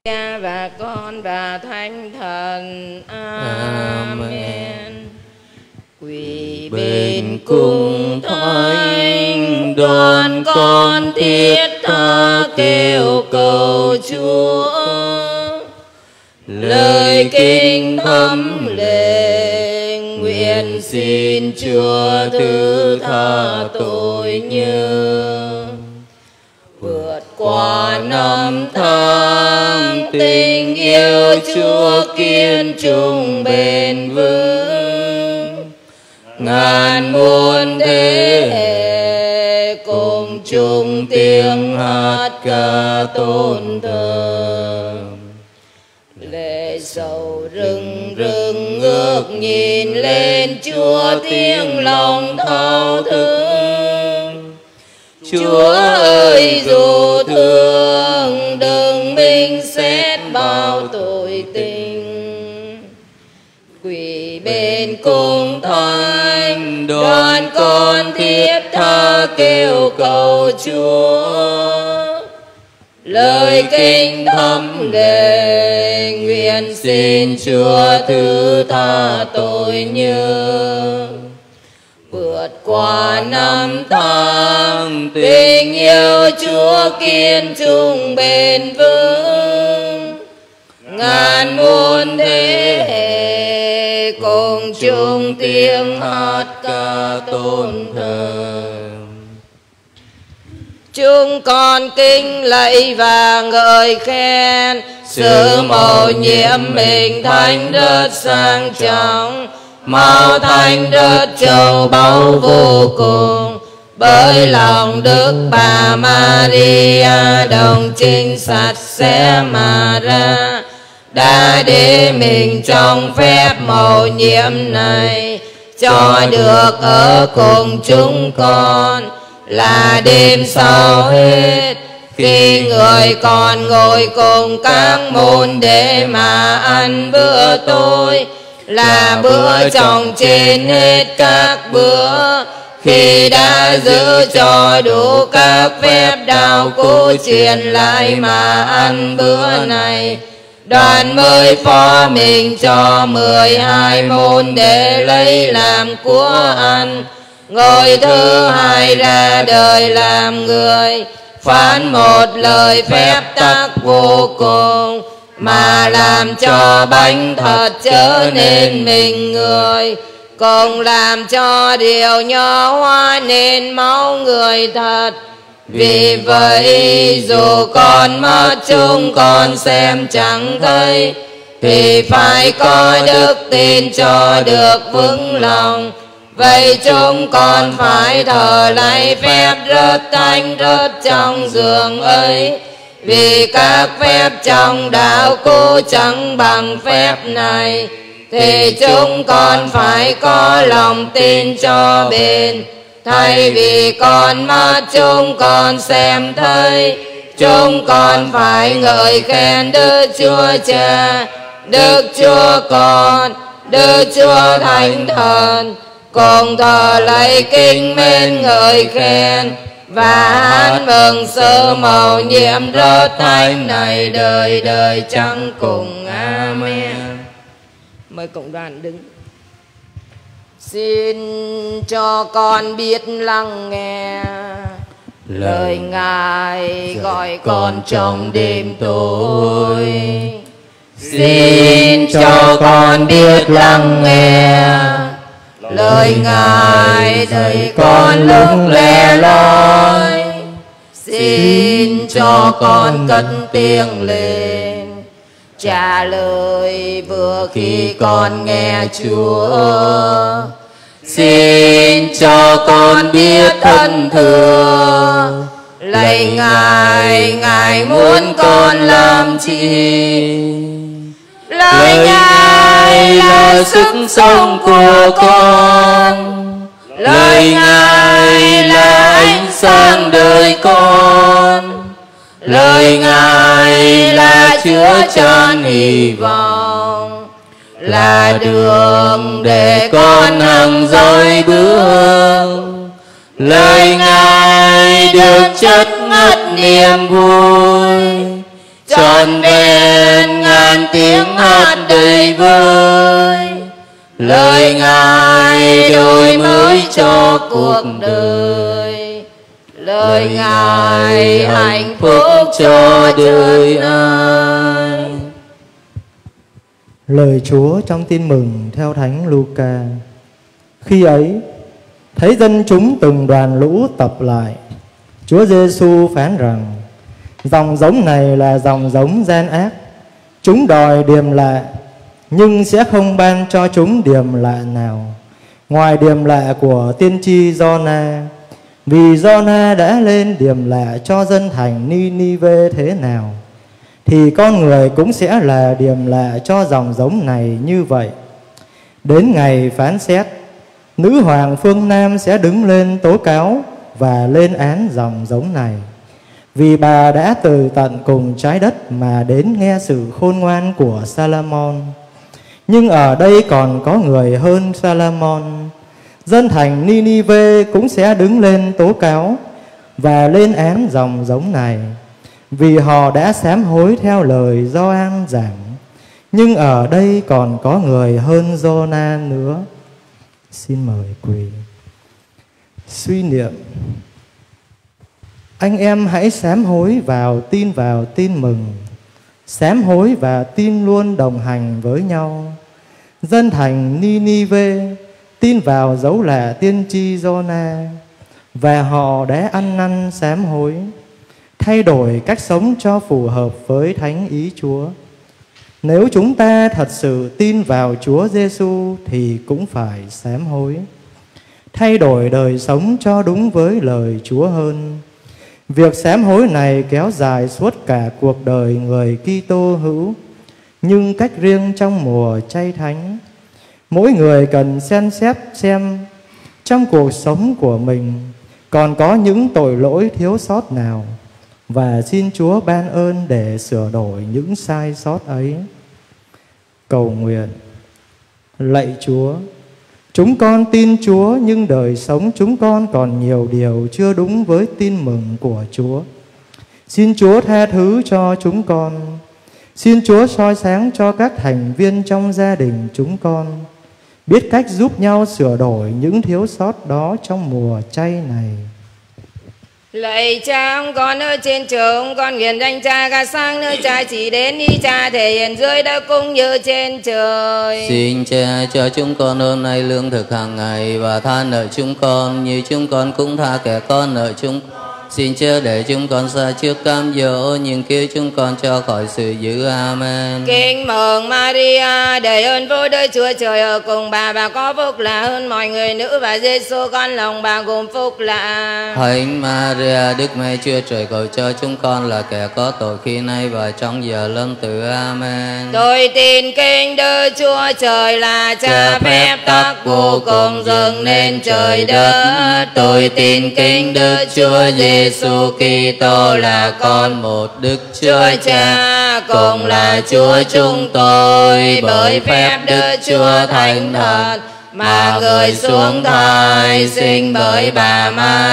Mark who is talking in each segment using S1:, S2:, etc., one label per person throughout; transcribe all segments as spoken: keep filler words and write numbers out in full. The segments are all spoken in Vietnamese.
S1: Cha và Con và Thánh Thần. Amen. Quỳ bên cung thánh, đoàn con thiết tha kêu cầu Chúa. Lời kinh thấm lệ, nguyện xin Chúa thứ tha tội nhơ. Vượt qua năm tháng, tình yêu Chúa kiên trung bền vững. Ngàn muôn thế hệ cùng chung tiếng hát ca tôn thờ. Lệ sầu rưng rưng ngước nhìn lên Chúa, tiếng lòng thao thức. Chúa ơi dù thương, đừng bình xét bao tội tình. Quỳ bên cung thánh, đoàn con thiết tha kêu cầu Chúa. Lời kinh thấm lệ, nguyện xin Chúa thứ tha tội nhơ. Vượt qua năm tháng, tình yêu Chúa kiên trung bền vững. Ngàn muôn thế hệ cùng chung tiếng hát ca tôn thờ. Chúng con kính lạy và ngợi khen sự mầu nhiệm mình thánh rất sang trọng, màu thánh rất châu báu vô cùng. Bởi lòng Đức Bà Maria đồng trinh sạch sẽ mà ra, đã để mình trong phép mầu nhiệm này, cho được ở cùng chúng con là đêm sau hết. Khi người còn ngồi cùng các môn để mà ăn bữa tối, là bữa trọng trên hết các bữa. Khi đã giữ cho đủ các phép đạo cũ truyền lại mà ăn bữa này, đoàn mới phó mình cho mười hai môn để lấy làm của ăn. Ngôi thứ hai ra đời làm người, phán một lời phép tắc vô cùng, mà làm cho bánh thật trở nên mình người, cùng làm cho điều nhỏ hóa nên máu người thật. Vì vậy dù con mắt chúng con xem chẳng thấy, thì phải có đức tin cho được vững lòng. Vậy chúng con phải thờ lạy phép rất thánh rất trong giường ấy, vì các phép trong đạo cũ chẳng bằng phép này. Thì chúng con phải có lòng tin cho bền, thay vì con mắt chúng con xem thấy. Chúng con phải ngợi khen Đức Chúa Cha, Đức Chúa Con, Đức Chúa Thánh Thần, cùng thờ lạy kính mến ngợi khen và hát mừng sự mầu nhiệm rất thánh này đời đời chẳng cùng. Amen. Mời cộng đoàn đứng. Xin cho con biết lắng nghe lời Ngài gọi con trong đêm tối. Xin cho con biết lắng nghe lời Ngài dạy con lúc lẻ loi. Xin cho con cất tiếng lên trả lời vừa khi con nghe Chúa. Xin cho con biết thân thừa lạy Ngài, Ngài muốn con làm chi. Lời Ngài là sức sống của con, lời Ngài là ánh sáng đời con, lời Ngài là chứa chan hy vọng, là đường để con hằng dõi bước. Lời Ngài được chất ngất niềm vui, trọn vẹn tiếng hát đầy vơi. Lời Ngài đổi mới cho cuộc đời, lời Ngài hạnh phúc cho đời ai.
S2: Lời Chúa trong Tin mừng theo Thánh Luca. Khi ấy, thấy dân chúng từng đoàn lũ tập lại, Chúa Giêsu phán rằng: dòng giống này là dòng giống gian ác. Chúng đòi điềm lạ, nhưng sẽ không ban cho chúng điềm lạ nào, ngoài điềm lạ của tiên tri Giô-na. Vì Giô-na đã lên điềm lạ cho dân thành Ni-ni-vê thế nào, thì con người cũng sẽ là điềm lạ cho dòng giống này như vậy. Đến ngày phán xét, nữ hoàng phương Nam sẽ đứng lên tố cáo và lên án dòng giống này, vì bà đã từ tận cùng trái đất mà đến nghe sự khôn ngoan của Sa-la-môn. Nhưng ở đây còn có người hơn Sa-la-môn. Dân thành Ni-ni-vê cũng sẽ đứng lên tố cáo và lên án dòng giống này, vì họ đã sám hối theo lời Gio-an giảng. Nhưng ở đây còn có người hơn Giô-na nữa. Xin mời quỳ. Suy niệm. Anh em hãy sám hối vào tin vào tin mừng, sám hối và tin luôn đồng hành với nhau. Dân thành Ni-ni-vê tin vào dấu lạ tiên tri Giô-na, và họ đã ăn năn sám hối, thay đổi cách sống cho phù hợp với thánh ý Chúa. Nếu chúng ta thật sự tin vào Chúa Giêsu thì cũng phải sám hối, thay đổi đời sống cho đúng với lời Chúa hơn. Việc sám hối này kéo dài suốt cả cuộc đời người Kitô hữu, nhưng cách riêng trong mùa chay thánh. Mỗi người cần xem xét xem trong cuộc sống của mình còn có những tội lỗi thiếu sót nào, và xin Chúa ban ơn để sửa đổi những sai sót ấy. Cầu nguyện. Lạy Chúa, chúng con tin Chúa, nhưng đời sống chúng con còn nhiều điều chưa đúng với tin mừng của Chúa. Xin Chúa tha thứ cho chúng con. Xin Chúa soi sáng cho các thành viên trong gia đình chúng con biết cách giúp nhau sửa đổi những thiếu sót đó trong mùa chay này.
S1: Lạy Cha, ông con ở trên trời, ông con nguyện danh Cha ca sáng, nơi Cha chỉ đến, ý Cha thể hiện dưới đất cũng như trên trời.
S3: Xin Cha cho chúng con hôm nay lương thực hàng ngày, và tha nợ chúng con như chúng con cũng tha kẻ con nợ chúng con. Xin chớ để chúng con xa trước cám dỗ, nhưng cứu chúng con cho khỏi sự dữ. Amen.
S1: Kính mừng Maria, đầy ơn phúc Đức Chúa Trời ở cùng bà, bà có phúc là hơn mọi người nữ, và Giêsu con lòng bà gồm phúc là.
S3: Thánh Maria, Đức Mẹ Chúa Trời, cầu cho chúng con là kẻ có tội khi nay và trong giờ lâm tử. Amen.
S1: Tôi tin kính Đức Chúa Trời là Cha phép tắc vô cùng dựng nên trời đất. Tôi tin kính Đức Chúa Giêsu Kitô là con một Đức Chúa Cha, cùng là Chúa chúng tôi, bởi phép Đức Chúa Thánh Thần mà người xuống thai, sinh bởi bà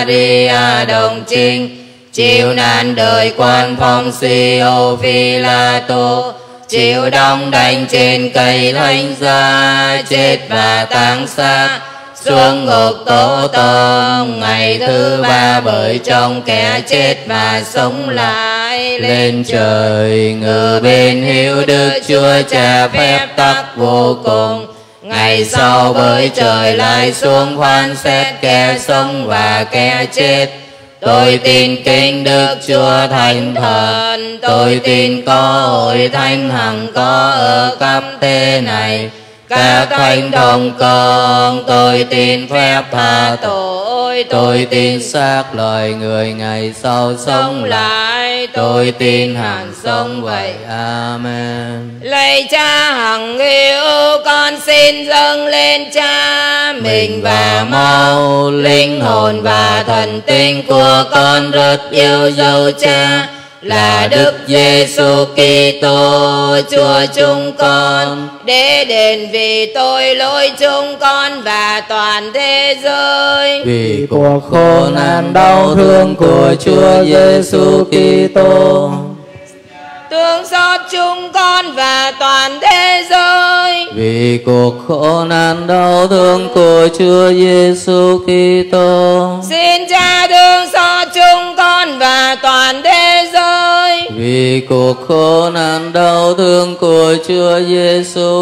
S1: Maria đồng trinh, chịu nạn đời quan Phong Siêu Phi-la-tô, chịu đóng đinh trên cây thánh giá, chết và táng xác, xuống ngục tổ tông, ngày thứ ba bởi trong kẻ chết và sống lại, lên trời ngự bên hữu Đức Chúa Cha phép tắc vô cùng. Ngày sau bởi trời lại xuống phán xét kẻ sống và kẻ chết. Tôi tin kính Đức Chúa Thánh Thần, tôi tin có hội thánh hằng có ở khắp thế này, các thánh đồng công. Tôi tin phép tha tội, tôi tin xác loài người ngày sau sống lại, tôi tin hằng sống vậy. Amen. Lạy Cha hằng yêu, con xin dâng lên Cha mình và máu, linh hồn và thần tinh của con rất yêu dấu Cha là Đức Giêsu Kitô Chúa chúng con, để đền vì tội lỗi chúng con và toàn thế giới.
S3: Vì cuộc khổ nạn đau thương của Chúa Giêsu Kitô,
S1: thương xót chúng chúng con và toàn thế giới.
S3: Vì cuộc khổ nạn đau thương của Chúa Giêsu Kitô,
S1: xin Cha thương xót chúng con và toàn thế giới.
S3: Vì cuộc khổ nạn đau thương của Chúa Giêsu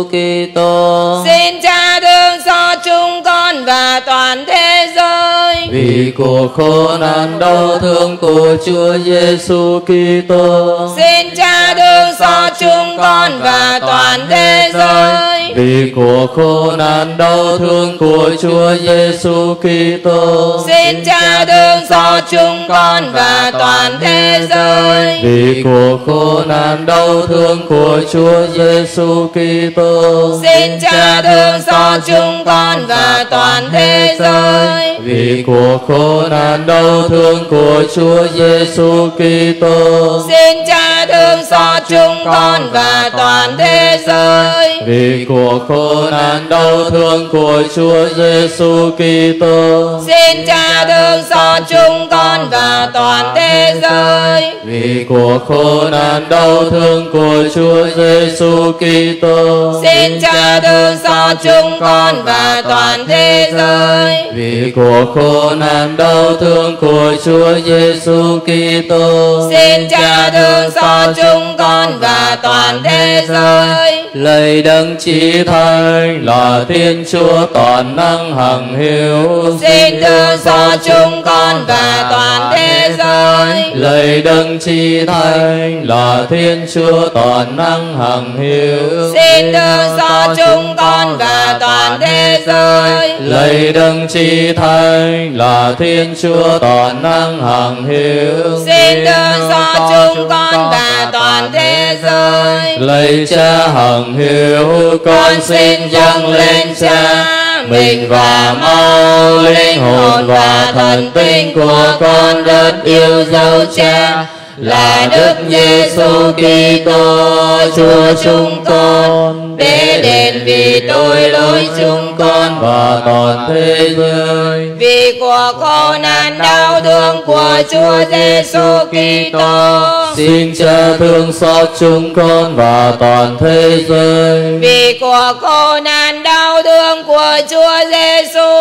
S3: Kitô,
S1: xin Cha thương xót chúng con và toàn thế giới.
S3: Vì cuộc khổ nạn đau thương của Chúa Giêsu Kitô,
S1: xin Cha thương xót chúng con và toàn thế giới.
S3: Vì cuộc khổ nạn đau thương của Chúa Giêsu Kitô,
S1: xin Cha thương xót chúng con và toàn thế giới.
S3: Vì cuộc khổ nạn đau thương của Chúa Giêsu Kitô,
S1: xin Cha thương xót chúng con và toàn thế giới.
S3: Vì cuộc khổ nạn đau thương của Chúa Giêsu Kitô,
S1: xin Cha thương xót chúng con và toàn thế giới.
S3: Vì cuộc khổ nạn đau thương của Chúa Giêsu Kitô,
S1: xin Cha thương xót chúng con và toàn thế giới.
S3: Vì cuộc khổ nạn đau thương của Chúa Giêsu Kitô,
S1: xin Cha thương xót chúng con và toàn thế giới.
S3: Vì cuộc khổ nạn đau thương của Chúa Giêsu Kitô,
S1: xin Cha thương xót chúng con và toàn thế giới.
S3: Lạy Đấng Chí Thánh là Thiên Chúa toàn năng hằng hiếu,
S1: xin thương xót chúng con và toàn thế giới.
S3: Lạy Đấng Chí Thánh là Thiên Chúa toàn năng hằng hiếu,
S1: xin thương xót chúng con và toàn thế giới.
S3: Lạy Đấng Chí Thánh là Thiên Chúa toàn năng hằng hiếu,
S1: xin thương xót chúng con và toàn thế giới.
S3: Lạy Cha hằng hiếu, con xin dâng lên Cha mình và mau linh hồn và thần tinh của con rất yêu dấu Cha là Đức Giêsu Kitô Chúa chúng con,
S1: để đền vì tội lỗi chúng con
S3: và toàn thế giới.
S1: Vì cuộc khổ nạn đau thương của Chúa Giêsu Kitô,
S3: xin Cha thương xót chúng con và toàn thế giới.
S1: Vì cuộc khổ nạn đau thương của Chúa Giêsu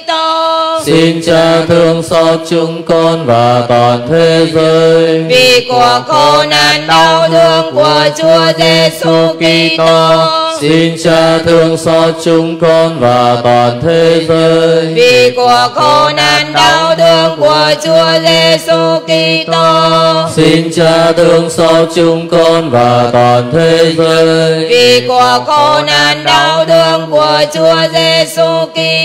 S1: Kitô,
S3: xin Cha thương xót chúng con và toàn thế giới.
S1: Vì cuộc khổ nạn đau thương của Chúa Giêsu Kitô,
S3: xin Cha thương xót chúng con và toàn thế giới.
S1: Vì cuộc khổ nạn đau thương của Chúa Giêsu Kitô,
S3: xin Cha thương xót chúng con và toàn thế giới.
S1: Vì cuộc khổ nạn đau thương của Chúa Giêsu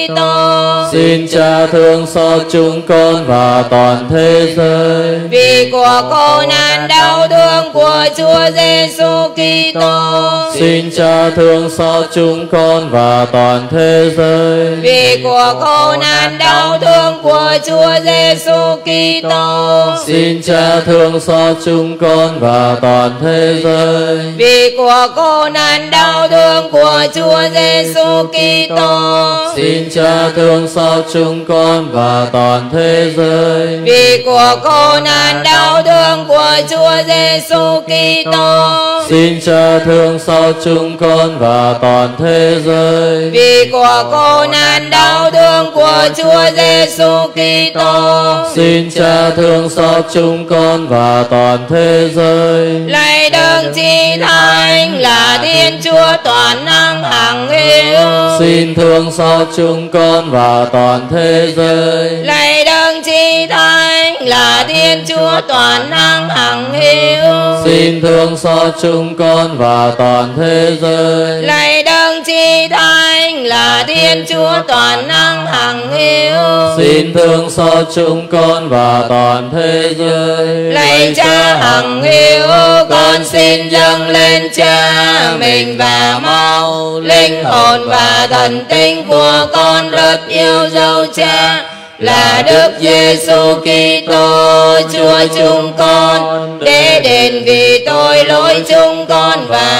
S1: Kitô,
S3: xin Cha thương xót chúng con và toàn thế giới.
S1: Vì cuộc khổ nạn đau thương của Chúa Giêsu Kitô,
S3: xin Cha thương xót chúng con và toàn thế giới.
S1: Vì cuộc khổ nạn đau thương của Chúa Giêsu Kitô,
S3: xin Cha thương xót chúng con và toàn thế giới.
S1: Vì cuộc khổ nạn đau thương của Chúa Giêsu Kitô,
S3: xin Cha thương xót chúng con và toàn thế giới.
S1: Vì cuộc khổ nạn đau thương của Chúa Giêsu Kitô,
S3: xin Cha thương xót chúng con và toàn thế giới.
S1: Vì cuộc khổ nạn đau thương của Chúa Giêsu Kitô,
S3: xin Cha thương xót chúng con và toàn thế giới.
S1: Lạy Đấng Chí Thánh là Thiên Chúa toàn năng hằng hiếu,
S3: xin thương xót chúng con và toàn thế giới.
S1: Lạy Đấng Chí Thánh là Thiên Chúa toàn năng hằng hiếu,
S3: xin thương xót chúng con và toàn thế giới.
S1: Lạy Đấng Chí Thánh là Thiên Chúa toàn năng hằng hiếu,
S3: xin thương xót chúng con và toàn thế giới.
S1: Lạy Cha hằng hiếu, con xin dâng lên Cha mình và mau linh hồn và thần tinh của con rất yêu dấu Cha là Đức Giêsu Kitô Chúa chúng con, để đền vì tội lỗi chúng con và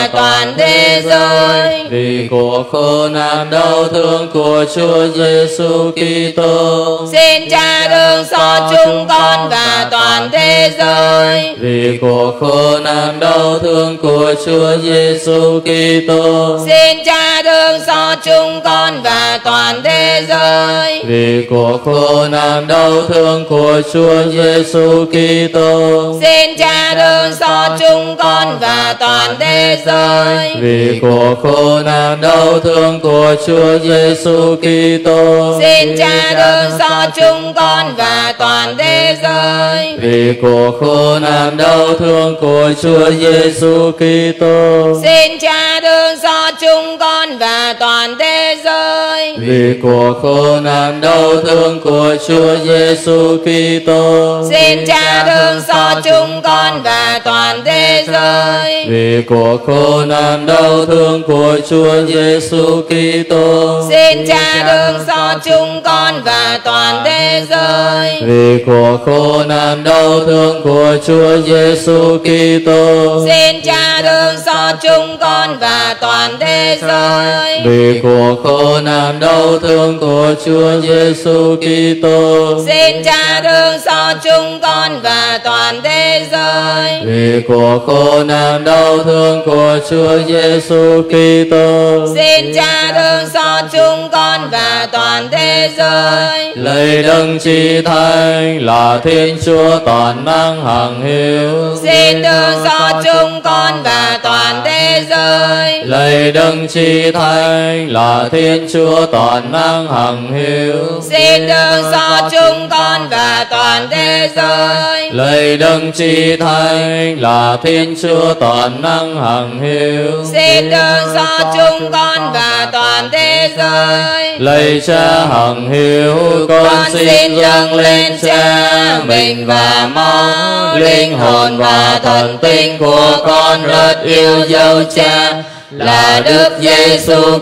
S1: và toàn thế giới.
S3: Vì cuộc khổ nạn đau thương của Chúa Giêsu Kitô,
S1: xin Cha thương xót chúng con và toàn thế giới.
S3: Vì cuộc khổ nạn đau thương của Chúa Giêsu Kitô,
S1: xin Cha thương xót chúng con và toàn thế giới.
S3: Vì cuộc khổ nạn đau thương của Chúa Giêsu Kitô,
S1: xin Cha thương xót chúng con và toàn thế giới.
S3: Vì cuộc khổ nạn đau thương của Chúa Giêsu Kitô,
S1: xin Cha thương xót chúng con và toàn thế giới.
S3: Vì cuộc khổ nạn đau thương của Chúa Giêsu Kitô,
S1: xin Cha thương xót chúng con và toàn thế giới.
S3: Vì cuộc khổ nạn đau thương của Chúa Giêsu Kitô,
S1: xin Cha thương xót chúng con và toàn thế giới.
S3: Vì cuộc khổ nạn đau thương của Chúa Giêsu Kitô,
S1: xin Cha thương xót chúng con và toàn thế giới.
S3: Vì cuộc khổ nạn đau thương của Chúa Giêsu Kitô,
S1: xin Cha thương xót chúng con và toàn thế giới.
S3: Vì cuộc khổ nạn đau thương của Chúa Giêsu Kitô,
S1: xin Cha thương xót chúng con và toàn thế giới.
S3: Vì cuộc khổ nạn đau thương của Chúa Giêsu Kitô,
S1: xin Cha thương xót chúng con và toàn thế giới.
S3: Lạy Đấng Chí Thánh là Thiên Chúa toàn năng hằng hiếu,
S1: xin thương xót chúng con và toàn thế giới.
S3: Lạy Đấng Chí Thánh là Thiên Chúa toàn năng hằng hiếu,
S1: xin thương xót chúng con và toàn thế giới.
S3: Lạy Đấng Chí Thánh là Thiên Chúa toàn năng hằng hiếu,
S1: xin thương xót chúng con và toàn thế giới.
S3: Lạy Cha hằng hiếu, con xin dâng lên Cha mình và mong linh hồn và thần tinh của con rất yêu dấu Cha là Đức Giêsu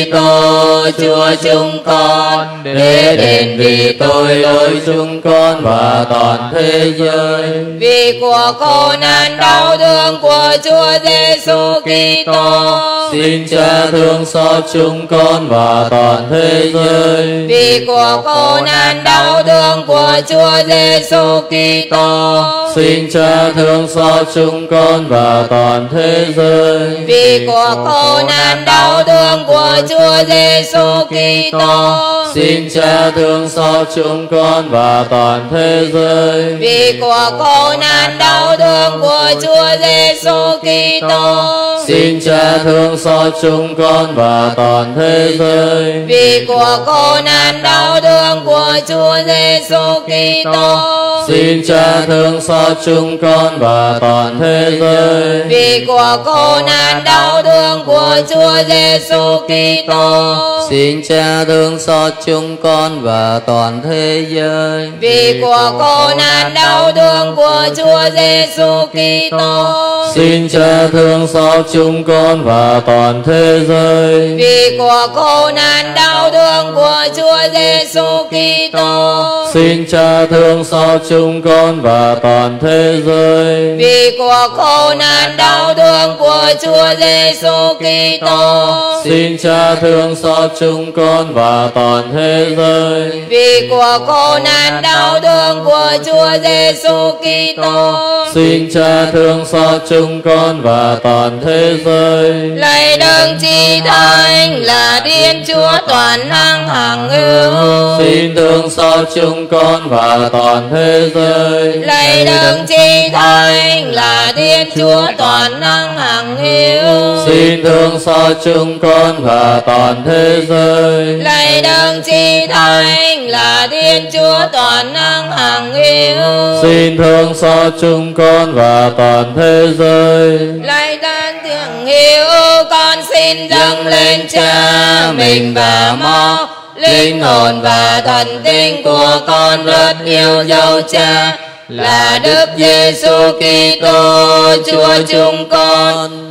S3: Kitô Chúa chúng con, để đền vì tội lỗi chúng con và toàn thế giới.
S1: Vì cuộc khổ nạn đau thương của Chúa Giêsu Kitô,
S3: xin Cha thương xót chúng con và toàn thế giới.
S1: Vì cuộc khổ nạn đau thương của Chúa Giêsu Kitô,
S3: xin Cha thương xót chúng con và toàn thế giới.
S1: Vì cuộc khổ nạn đau thương của Chúa Giêsu Kitô,
S3: xin Cha thương xót chúng con và toàn thế giới.
S1: Vì cuộc khổ nạn đau thương của Chúa Giêsu Kitô,
S3: xin Cha thương xót chúng con và toàn thế giới.
S1: Vì cuộc khổ nạn đau thương của Chúa Giêsu Kitô,
S3: xin Cha thương xót chúng con và toàn thế giới.
S1: Vì cuộc khổ nạn đau thương của Chúa Giêsu Kitô,
S3: xin Cha thương xót chúng con và toàn thế giới.
S1: Vì cuộc khổ nạn đau thương của Chúa Giêsu Kitô,
S3: xin Cha thương xót chúng con và toàn thế giới.
S1: Vì cuộc khổ nạn đau thương của Chúa Giêsu Kitô,
S3: xin Cha thương xót chúng con và toàn thế giới.
S1: Vì cuộc khổ nạn đau thương của Chúa Giêsu Kitô,
S3: xin Cha thương xót chúng con và toàn thế giới.
S1: Vì cuộc khổ nạn đau thương của Chúa Giêsu Kitô,
S3: xin Cha thương xót chúng con và toàn thế giới.
S1: Lạy Đấng Chí Thánh là Thiên Chúa toàn năng hằng hữu,
S3: xin thương xót chúng con và toàn thế giới.
S1: Lạy Đấng Chí Thánh là Thiên Chúa toàn năng hằng hữu,
S3: xin thương xót chúng con và toàn thế giới.
S1: Lạy Đấng Chí Thánh là Thiên Chúa toàn năng hằng hữu,
S3: xin thương xót chúng con và toàn thế giới.
S1: Lạy Đấng Thiêng hiếu, con xin dâng lên Cha mình và mong linh hồn và thần tinh của con rất yêu dấu Cha là Đức Giêsu Kitô Chúa chúng con, để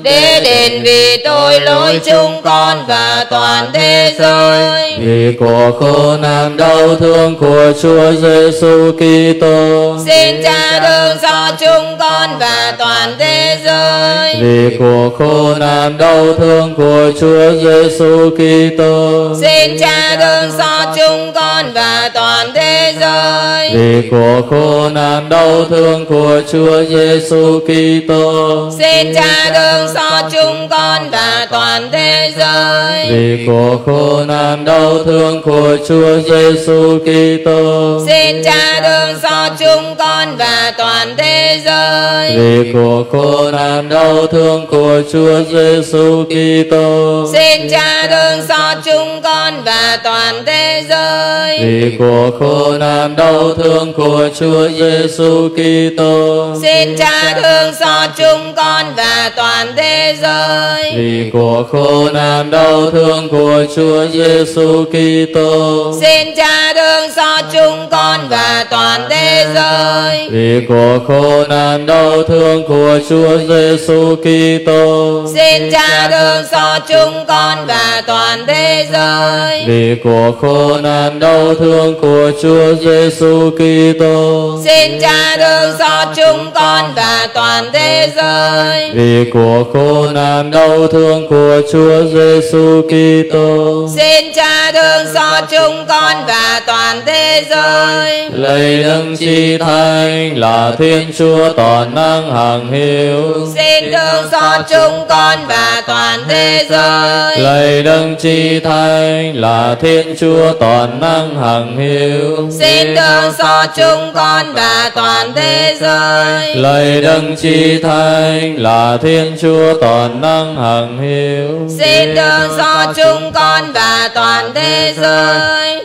S1: đến vì tội lỗi chúng con và toàn thế giới.
S3: Vì của khổ nạn đau thương của Chúa Giêsu Kitô,
S1: xin Cha thương xót chúng con và toàn thế giới.
S3: Vì của khổ nạn đau thương của Chúa Giêsu Kitô,
S1: xin Cha thương xót chúng con và toàn thế giới.
S3: Vì của khổ nạn đau thương của Chúa Giêsu Kitô,
S1: xin Cha thương xót chúng con và toàn thế giới.
S3: Vì của khổ nạn đau thương của Chúa Giêsu Kitô,
S1: xin Cha thương xót chúng con và toàn thế giới.
S3: Vì của khổ nạn đau thương của Chúa Giêsu Kitô,
S1: xin Cha thương xót chúng con và toàn thế giới.
S3: Vì của khổ nạn đau thương của Chúa Giêsu Kitô,
S1: xin Cha thương xót chúng con và toàn thế giới.
S3: Vì của khổ nạn đau thương của Chúa Giêsu Kitô,
S1: xin Cha thương xót chúng con và toàn thế giới.
S3: Vì của khổ nạn đau thương của Chúa Giêsu Kitô,
S1: xin Cha thương xót chúng con và toàn thế giới.
S3: Vì của khổ nạn đau thương của Chúa Giêsu Kitô,
S1: xin Cha thương xót chúng con và toàn thế giới.
S3: Vì của khổ nạn đau thương của Chúa Giêsu Kitô,
S1: xin Cha thương xót chúng con và toàn thế giới.
S3: Lạy Đấng Chi Thánh là Thiên Chúa toàn năng hằng hiếu,
S1: xin thương xót chúng con và toàn thế giới.
S3: Lạy Đấng Chi Thánh là Thiên Chúa toàn năng hằng hiếu,
S1: xin thương xót chúng con và toàn thế giới.
S3: Lạy Đấng Chi Thánh là Thiên Chúa toàn năng hằng hiếu,
S1: xin thương xót chúng con và toàn thế giới.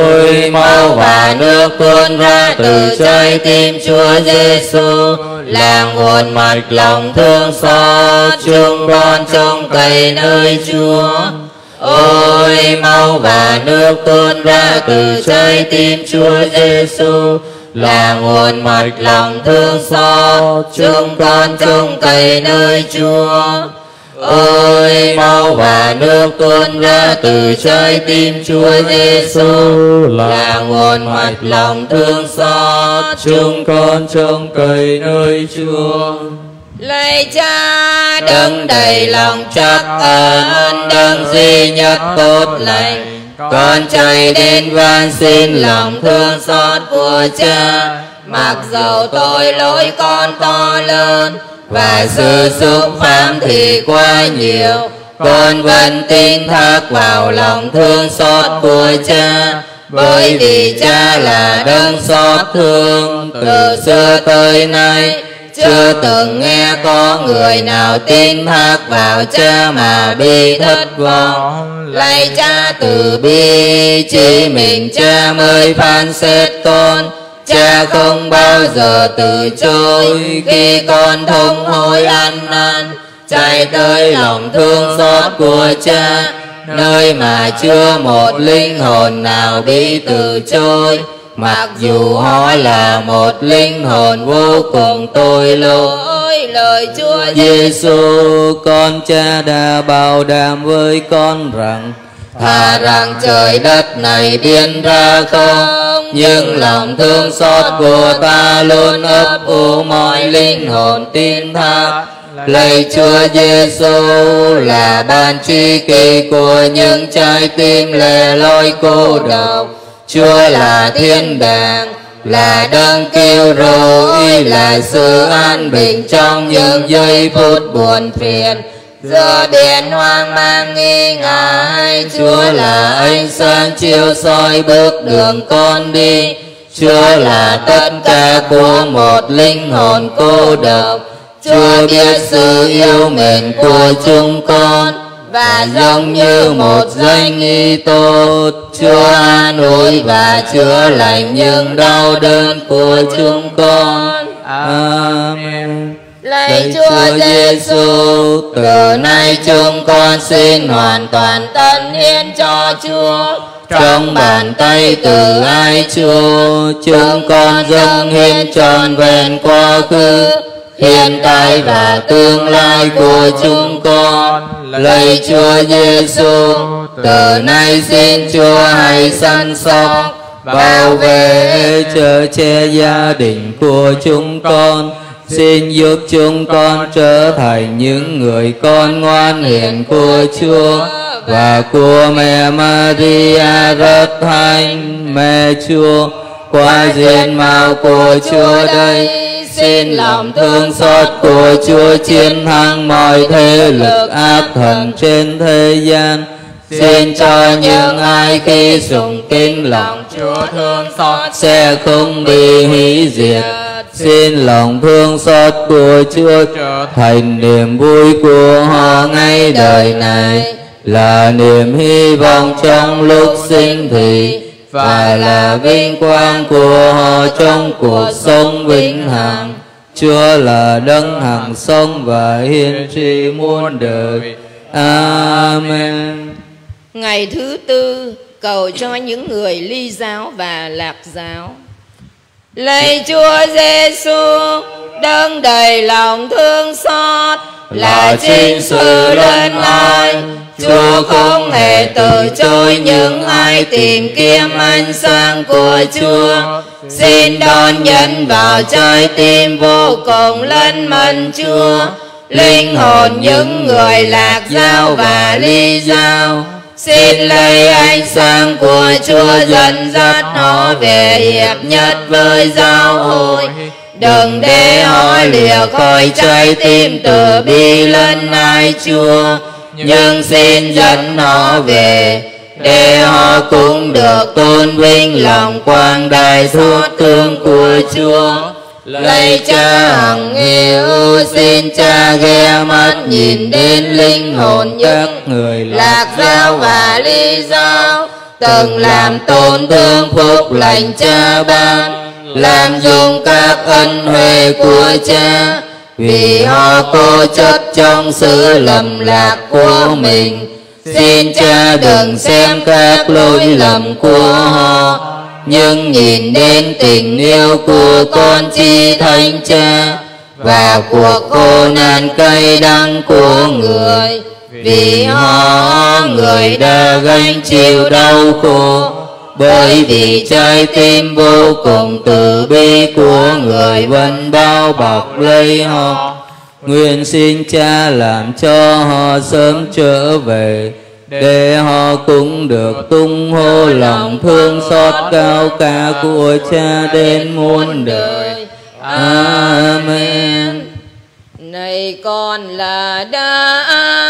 S3: Ôi máu và nước tuôn ra từ trái tim Chúa Giêsu
S1: là nguồn mạch lòng thương xót chúng con trông cậy nơi Chúa. Ôi máu và nước tuôn ra từ trái tim Chúa Giêsu là nguồn mạch lòng thương xót chúng con trông cậy nơi Chúa. Ôi máu và nước tuôn ra từ trái tim Chúa Giêsu là nguồn mạch lòng thương xót
S3: chúng con trông cậy nơi Chúa.
S1: Lạy Cha đấng đầy lòng trắc ân, đấng duy nhất tốt lành, con chạy đến van xin lòng thương xót của Cha. Mặc dầu tội lỗi con to lớn và sự xúc phạm thì quá nhiều, con vẫn tin thác vào lòng thương xót của Cha. Bởi vì Cha là đấng xót thương từ xưa tới nay, chưa từng nghe có người nào tin thác vào Cha mà bị thất vọng. Lạy Cha từ bi, chỉ mình Cha mới phán xét con. Cha không bao giờ từ chối khi con thống hối ăn năn, chạy tới lòng thương xót của Cha, nơi mà chưa một linh hồn nào bị từ chối, mặc dù họ là một linh hồn vô cùng tội lỗi. Lời Chúa
S3: Giêsu con Cha đã bảo đảm với con rằng
S1: thà rằng trời đất này biến ra không, nhưng lòng thương xót của ta luôn ấp ủ mọi linh hồn tin thác. Lạy Chúa Giêsu là ban tri kỷ của những trái tim lẻ loi cô độc. Chúa là thiên đàng, là đấng cứu rỗi, là sự an bình trong những giây phút buồn phiền. Giữa biển hoang mang nghi ngại, Chúa là ánh sáng chiếu soi bước đường con đi. Chúa là tất cả của một linh hồn cô độc. Chúa biết sự yêu mến của chúng con, và giống như một danh y tốt, Chúa an ủi và chữa lành những đau đớn của chúng con.
S3: Amen.
S1: Lạy Chúa Giêsu, từ nay chúng con xin hoàn toàn tận hiến cho Chúa. Trong bàn tay từ ai Chúa, chúng con dâng hiến trọn vẹn quá khứ,
S3: hiện tại và tương lai của chúng con. Lạy Chúa Giêsu, từ nay xin Chúa hãy săn sóc, bảo vệ, chở che gia đình của chúng con. Xin giúp chúng con trở thành những người con ngoan hiền của Chúa và của mẹ Maria rất thánh. Mẹ Chúa, qua diện mạo của Chúa đây, xin lòng thương xót của Chúa chiến thắng mọi thế lực ác thần trên thế gian. Xin cho những ai khi sùng kính lòng Chúa thương xót sẽ không bị hủy diệt. Xin lòng thương xót của Chúa trở thành niềm vui của họ ngay đời này, là niềm hy vọng trong lúc sinh thì, và là vinh quang của họ trong cuộc sống vĩnh hằng. Chúa là đấng hằng sống và hiển trị muôn đời. Amen.
S1: Ngày thứ tư, cầu cho những người ly giáo và lạc giáo. Lạy Chúa Giêsu, đấng đầy lòng thương xót, là chính sự lớn ái. Chúa không hề từ chối những ai tìm kiếm ánh sáng của Chúa. Xin đón nhận vào trái tim vô cùng lớn mẫn Chúa, linh hồn những người lạc giáo và ly giáo. Xin lấy ánh sáng của Chúa dẫn dắt họ về hiệp nhất với giáo hội. Đừng để họ lìa khỏi trái tim từ bi lân ái Chúa, nhưng xin dẫn họ về để họ cũng được tôn vinh lòng quang đại xót thương của Chúa. Lạy Cha hằng yêu, xin Cha ghé mắt nhìn đến linh hồn những người lạc giáo và ly giáo, từng làm tổn thương phúc lành Cha ban, làm dùng các ân huệ của Cha, vì họ cố chấp trong sự lầm lạc của mình. Xin Cha đừng xem các lỗi lầm của họ, nhưng nhìn đến tình yêu của con chi thánh Cha và cuộc khổ nạn cay đắng của người, vì họ người đã gánh chịu đau khổ, bởi vì trái tim vô cùng từ bi của người vẫn bao bọc lấy họ. Nguyện xin Cha làm cho họ sớm trở về, để họ cũng được tung hô lòng thương xót cao cả của Cha đến muôn đời. Amen. Này con là đá,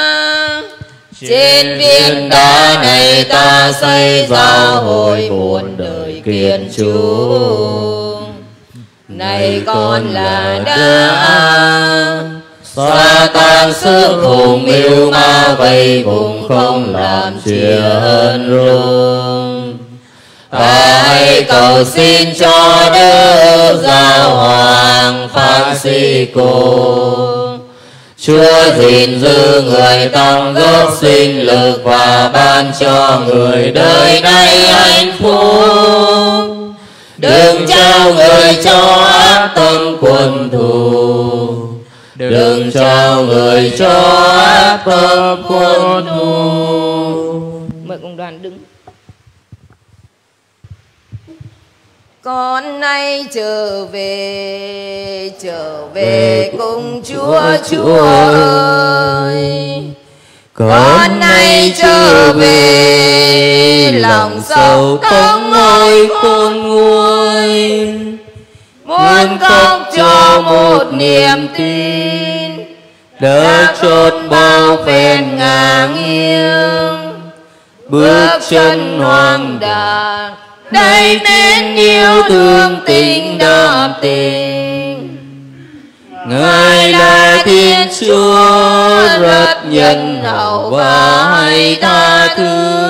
S1: trên viên đá này ta xây giáo hội muôn đời kiến trúc. Này con là đá, Sa-tan sức hùng yêu ma vây vùng không làm chuyện rung. Ta hãy cầu xin cho Đức Giáo Hoàng Francisco, Chúa gìn giữ người tăng gốc sinh lực và ban cho người đời này hạnh phúc. Đừng trao người cho ác tâm quân thù, đừng cho người cho ác tâm quân thù. Mời công đoàn đứng. Con nay trở về, trở về cùng Chúa, Chúa ơi. Con nay trở về, lòng sầu không ngôi khôn nguôi. Muốn khóc cho một niềm tin, đã chốt bao phen ngả nghiêng. Bước chân hoang đàng, đầy mến yêu thương tình đậm tình. Ngài là Thiên Chúa rất nhân hậu và hay tha thứ.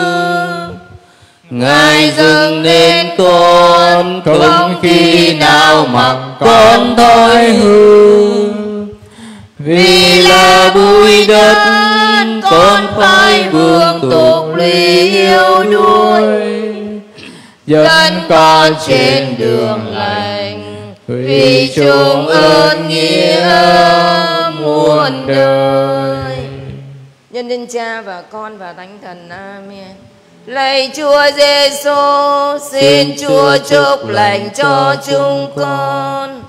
S1: Ngài dâng nên con không khi nào mặc con thói hư. Vì là bụi đất con phải vương tục lý yêu đuối, dẫn con trên đường lành vì chúng ơn nghĩa muôn đời. Nhân danh Cha và Con và Thánh Thần. Amen. Lạy Chúa Giêsu, xin Chúa chúc lành cho chúng con.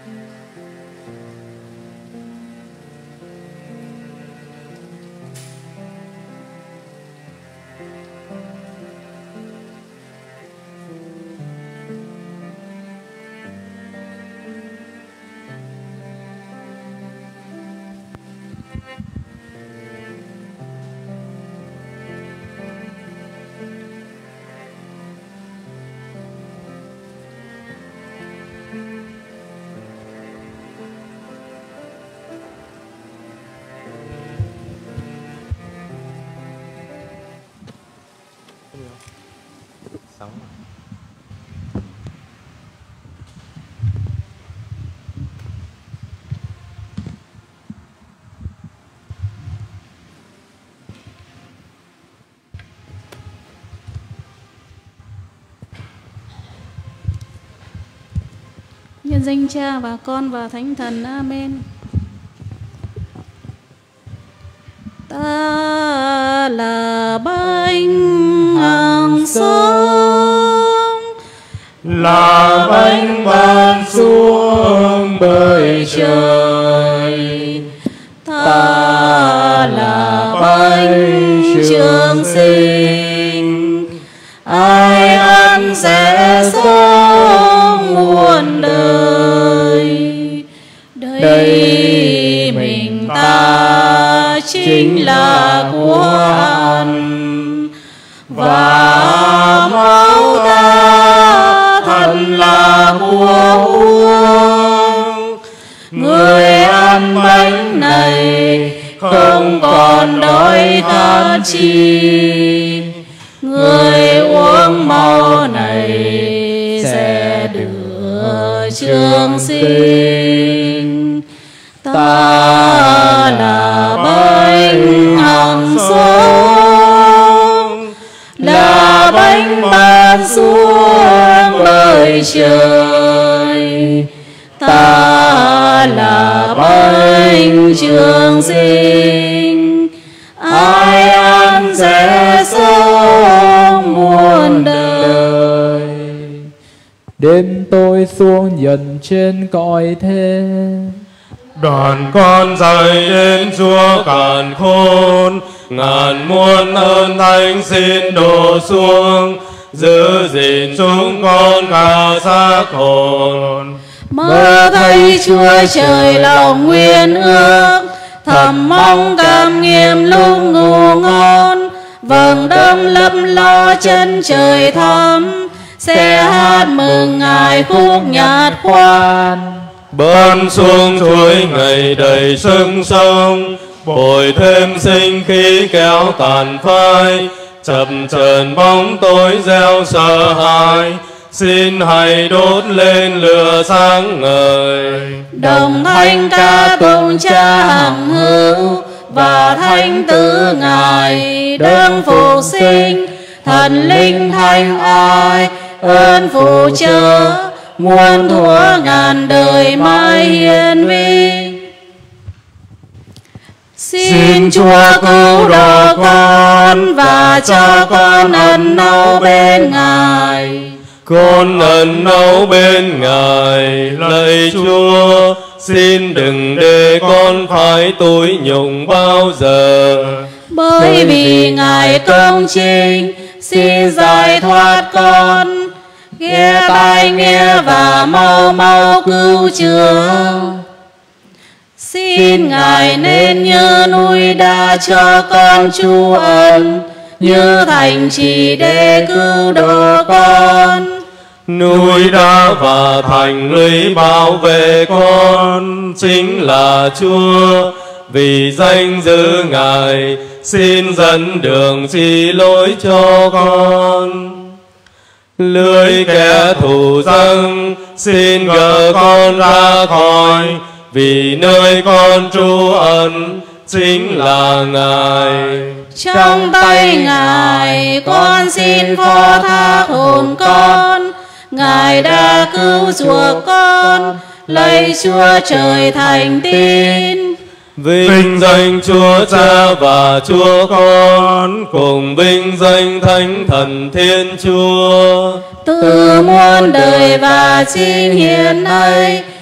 S4: Nhân danh Cha và Con và Thánh Thần. Amen. Ta là bánh hàng sống,
S5: là bánh ban xuống bởi trời.
S4: Ta là bánh trường sinh, ai ăn sẽ sống muôn đời. Đây mình ta chính là của ăn, và máu ta thật là của uống. Người ăn bánh này không còn đói khát chi, người uống máu này sẽ được trường sinh. Ta là bánh hàng sống, là bánh ban xuống bởi trời. Ta là bánh trường sinh, ai ăn sẽ sống muôn đời.
S5: Đêm tôi xuống dần trên cõi thế,
S6: đoàn con dậy đến Chúa càn khôn. Ngàn muôn ơn thánh xin đổ xuống, giữ gìn chúng con cả xác hồn.
S4: Mơ thấy Chúa trời lòng nguyên ước, thầm mong cảm nghiệm lúc ngủ ngon. Vầng đêm lấp lo chân trời thắm, sẽ hát mừng Ngài khúc nhạc khoan.
S6: Bơn xuống chuối ngày đầy sức sống, bồi thêm sinh khí kéo tàn phai. Chập chờn bóng tối gieo sợ hãi, xin hãy đốt lên lửa sáng ngời.
S4: Đồng thanh ca tụng Cha hằng hữu, và Thánh Tử Ngài đấng phục sinh. Thần linh thánh ai ơn phù trợ, muôn thuở ngàn đời mãi hiển vinh. Xin Chúa cứu độ con và cho con ẩn náu bên Ngài.
S6: Con ẩn náu bên Ngài, lạy Chúa, xin đừng để con phải tủi nhục bao giờ.
S4: Bởi vì Ngài công chính, xin giải thoát con. Nghe tai nghe và mau mau cứu chữa. Xin Ngài nên như núi đã cho con trú ẩn, như thành trì để cứu độ con.
S6: Núi đá và thành lũy bảo vệ con chính là Chúa. Vì danh giữ Ngài, xin dẫn đường chỉ lối cho con. Lưới kẻ thù dâng, xin gỡ con ra khỏi, vì nơi con trú ẩn chính là Ngài.
S4: Trong tay Ngài con xin phó thác hồn con, Ngài đã cứu chuộc con, lạy Chúa trời thành tín.
S6: Vinh danh Chúa Cha và Chúa Con, cùng vinh danh Thánh Thần Thiên Chúa,
S4: từ muôn đời và chính hiện nay,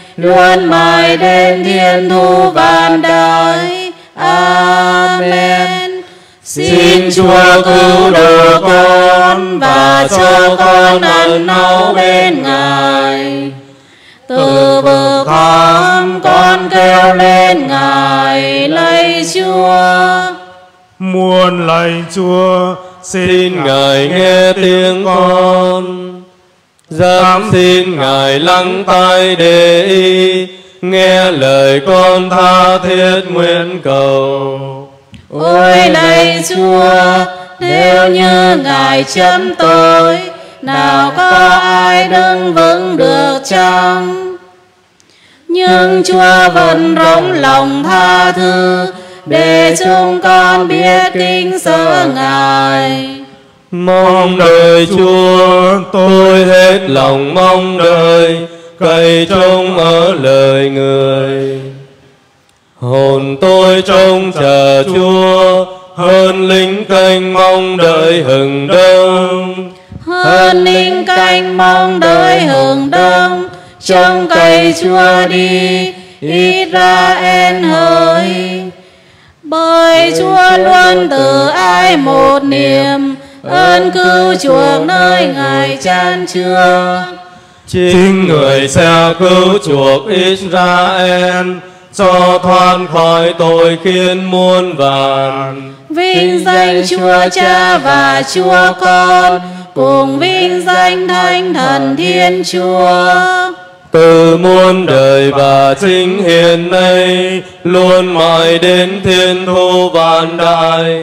S4: luôn mãi đến thiên thu vạn đại. Amen. Xin Chúa cứu độ con và cho con ẩn náu bên Ngài. Từ vực thẳm con kêu lên Ngài lạy Chúa.
S6: Muôn lạy Chúa, xin Ngài nghe tiếng con. Dám xin Ngài lắng tai để ý, nghe lời con tha thiết nguyện cầu.
S4: Ôi lạy Chúa, nếu như Ngài chấm tôi, nào có ai đứng vững được chăng? Nhưng Chúa vẫn rộng lòng tha thứ, để chúng con biết kính sợ Ngài.
S6: Mong đợi Chúa, tôi hết lòng mong đợi, cậy trông ở lời người. Hồn tôi trông chờ Chúa, hơn lính canh mong đợi hừng đông.
S4: Hơn lính canh mong đợi hừng đông, trông cậy Chúa đi, Israel hỡi. Bởi Chúa luôn từ ai một niềm, ơn cứu chuộc nơi Ngài chan chứa.
S6: Chính Người sẽ cứu chuộc Israel, cho thoát khỏi tội khiên muôn vàn.
S4: Vinh danh Chúa Cha và Chúa Con, cùng vinh danh Thánh Thần Thiên Chúa.
S6: Từ muôn đời và chính hiện nay, luôn mãi đến thiên thu vạn đại.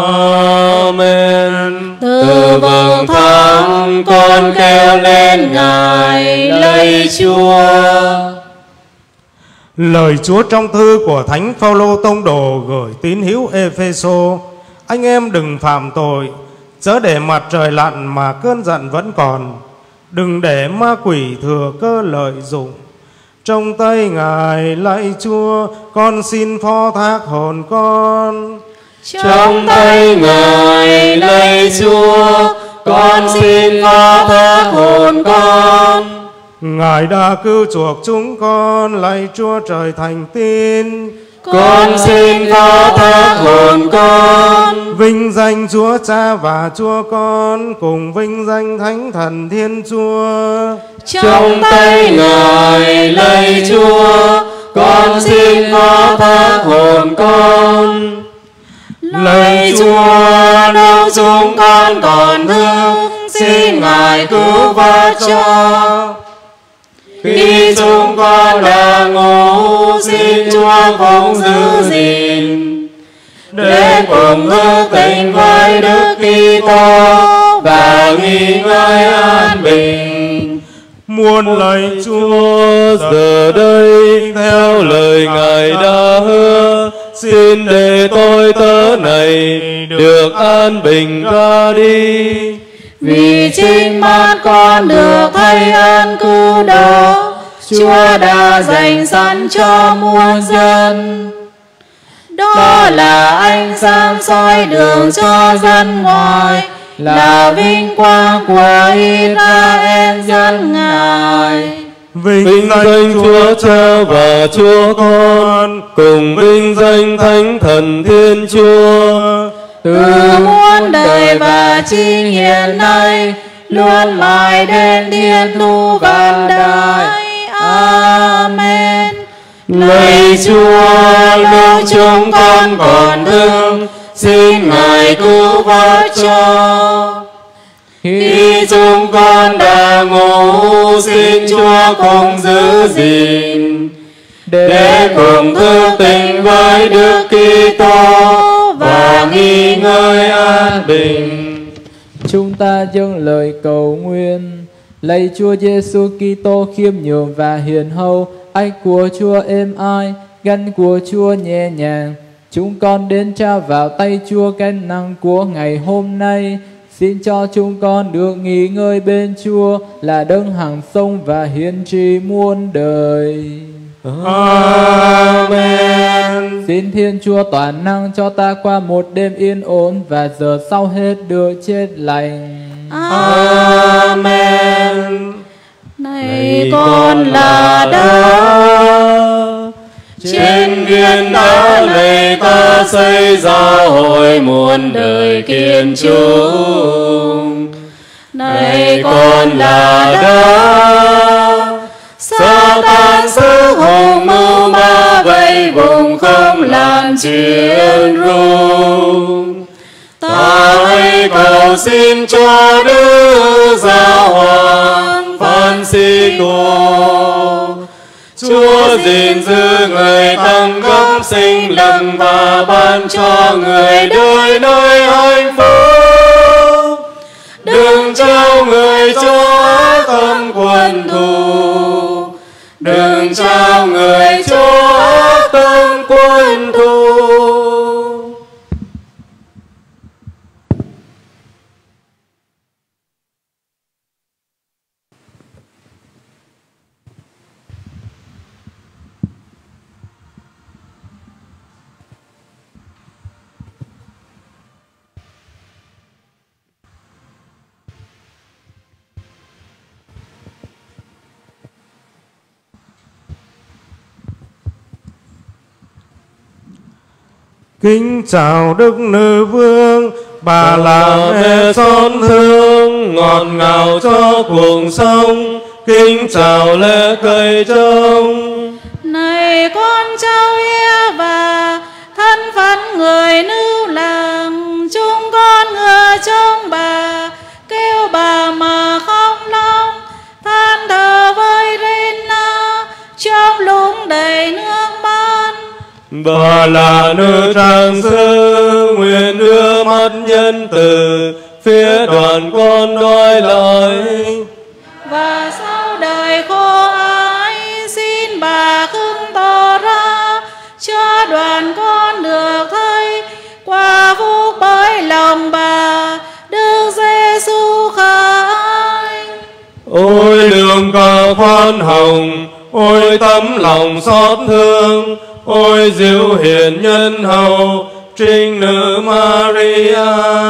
S6: Amen.
S4: Từ vực thẳm con kêu lên Ngài lạy Chúa.
S7: Lời Chúa trong thư của Thánh Phaolô tông đồ gửi tín hữu Ê-phê-sô: anh em đừng phạm tội, chớ để mặt trời lặn mà cơn giận vẫn còn, đừng để ma quỷ thừa cơ lợi dụng. Trong tay Ngài lạy Chúa, con xin phó thác hồn con.
S4: Trong tay Ngài lạy Chúa, con xin phó thác hồn con.
S7: Ngài đã cứu chuộc chúng con, lạy Chúa trời thành tín.
S4: Con xin phó thác hồn con.
S7: Vinh danh Chúa Cha và Chúa Con, cùng vinh danh Thánh Thần Thiên Chúa.
S4: Trong tay Ngài lạy Chúa, con xin phó thác hồn con. Lạy Chúa, nếu chúng con còn thức, xin Ngài cứu vớt cho. Khi chúng con đã ngủ, xin Chúa cũng giữ gìn, để cùng thức tỉnh với Đức Kitô và nghỉ ngơi an bình.
S6: Muôn lạy Chúa, giờ đây theo lời Ngài đã hứa, xin để tôi tớ này được an bình ra đi.
S4: Vì chính mắt con được thấy ơn cứu độ, Chúa đã dành sẵn cho muôn dân. Đó là ánh sáng soi đường cho dân ngoài, là vinh quang của Israel dân Ngài.
S6: Vinh danh Chúa Cha và Chúa Con, cùng vinh danh Thánh Thần Thiên Chúa.
S4: Từ muôn đời và chính hiện nay, luôn mãi đến thiên thu vạn đại. Amen. Lạy Chúa, nếu chúng con còn thương, xin Ngài cứu vớt cho. Khi chúng con đã ngủ, xin Chúa cùng giữ gìn, để cùng thức tỉnh với Đức Kitô và nghỉ ngơi an bình.
S5: Chúng ta dâng lời cầu nguyện. Lạy Chúa Giêsu Kitô khiêm nhường và hiền hậu, ách của Chúa êm ái, gánh của Chúa nhẹ nhàng. Chúng con đến trao vào tay Chúa gánh nặng của ngày hôm nay. Xin cho chúng con được nghỉ ngơi bên Chúa, là đấng hằng sống và hiển trị muôn đời.
S7: Amen.
S5: Xin Thiên Chúa toàn năng cho ta qua một đêm yên ổn, và giờ sau hết được chết lành.
S4: Amen. Này Này con là đá trên viên đá này ta xây giáo hội muôn đời kiên trung. Này con là đá Sa-tan sức hùng mưu ma vây vùng không làm chiến rung. Ta hãy cầu xin cho Đức Giáo Hoàng Francisco, Chúa gìn giữ người tăng cấp sinh lực và ban cho người đời nơi hạnh phúc. Đừng trao người cho ác tâm quân thù, đừng trao người cho ác tâm quân thù.
S7: Kính chào Đức Nữ Vương, bà là mẹ xót thương, ngọt ngào cho cuộc sống. Kính chào lễ cây trông.
S4: Này con cháu Eva, thân phận người nữ làng, chúng con ngựa trong bà, kêu bà mà khóc lóc, than thở với Rina trong lúc đầy nước mắt.
S6: Bà là nữ trang sư, nguyện đưa mắt nhân từ phía đoàn con đôi lời.
S4: Và sau đời khô ái, xin bà khưng tỏ ra cho đoàn con được thấy qua phúc bởi lòng bà Đức Giêsu khai.
S6: Ôi lượng cả khoan hồng, ôi tấm lòng xót thương, ôi diệu hiền nhân hậu trinh nữ Maria.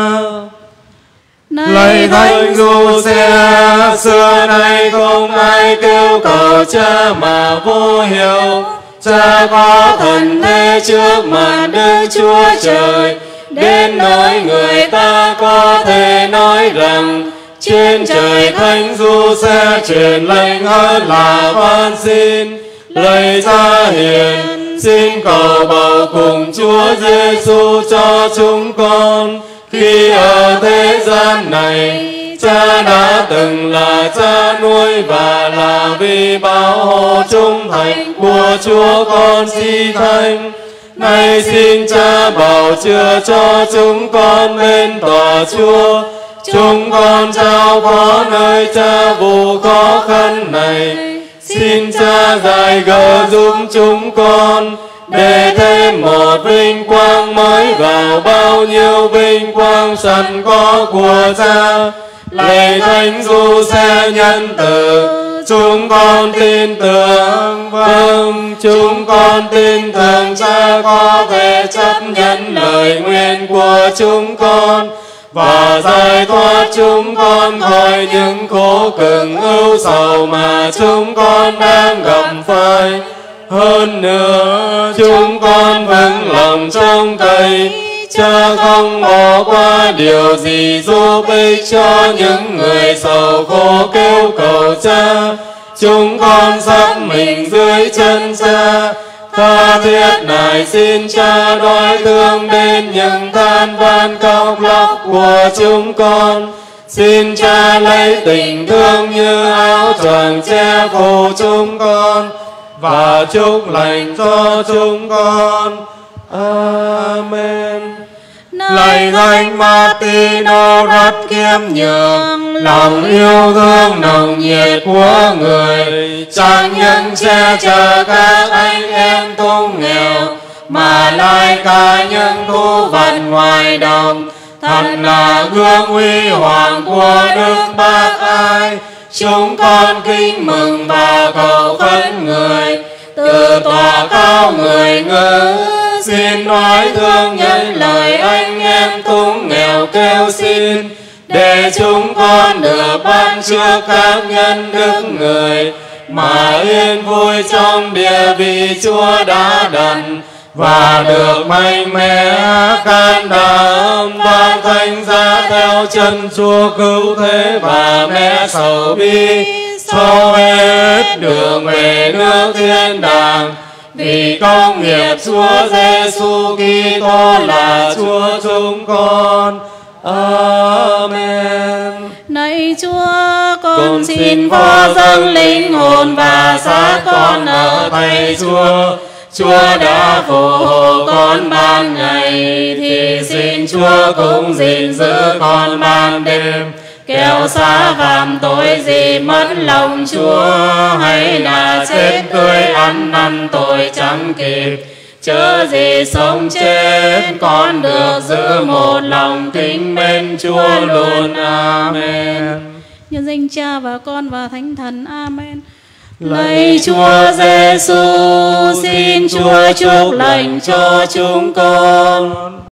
S4: Lạy Thánh
S6: Giuse, xưa nay không ai kêu cầu Cha mà vô hiệu. Cha có thần thế trước mặt Đức Chúa Trời, đến nỗi người ta có thể nói rằng trên trời Thánh Giuse truyền lệnh hơn là van xin. Lạy Cha hiền, xin cầu bầu cùng Chúa Giêsu cho chúng con. Khi ở thế gian này, Cha đã từng là Cha nuôi và là vì bảo hộ trung thành của Chúa con si thánh. Nay xin Cha bảo chữa cho chúng con bên tòa Chúa. Chúng con trao phó nơi Cha vụ khó khăn này. Xin Cha giải gỡ giúp chúng con, để thêm một vinh quang mới vào bao nhiêu vinh quang sẵn có của Cha. Lạy Thánh Giuse nhân từ, chúng con tin tưởng, vâng, chúng con tin tưởng Cha có thể chấp nhận lời nguyện của chúng con và giải thoát chúng con khỏi những khổ cực ưu sầu mà chúng con đang gặp phải. Hơn nữa, chúng con vững lòng trông cậy Cha không bỏ qua điều gì giúp ích cho những người sầu khổ kêu cầu Cha. Chúng con sắp mình dưới chân Cha, tha thiết nài xin Cha đói thương bên những than van khóc lóc của chúng con. Xin Cha lấy tình thương như áo choàng che phủ chúng con và chúc lành cho chúng con. Amen.
S4: Lạy Thánh Martino rất khiêm nhường,
S6: Lòng yêu thương nồng nhiệt của người
S4: chẳng những che chở các anh em tung nghèo, mà lại cả những thu vật ngoài đồng. Thật là gương huy hoàng của Đức Bác Ái. Chúng con kính mừng và cầu khấn người từ tòa cao người ngữ, xin nói thương nhân lời anh em tung nghèo kêu xin.
S6: để chúng con được ban trước các nhân đức người, mà yên vui trong địa vị Chúa đã đặt, và được mạnh mẽ can đảm và thành ra theo chân Chúa cứu thế và mẹ sầu bi, cho hết đường về nước thiên đàng. Vì công nghiệp Chúa Giêsu Kitô là Chúa chúng con. Amen.
S4: Này Chúa, con xin phó dâng linh hồn và xác con ở tay Chúa. Chúa đã phù hộ con ban ngày, thì xin Chúa cũng gìn giữ con ban đêm. Kẻo xa phạm tội gì mất lòng Chúa, hay là chết tươi ăn năn tội chẳng kịp. Chớ gì sống chết, con được giữ một lòng kính mến Chúa luôn. Amen.
S8: Nhân danh Cha và Con và Thánh Thần. Amen.
S4: Lạy Chúa Giêsu, xin Chúa chúc lành cho chúng con.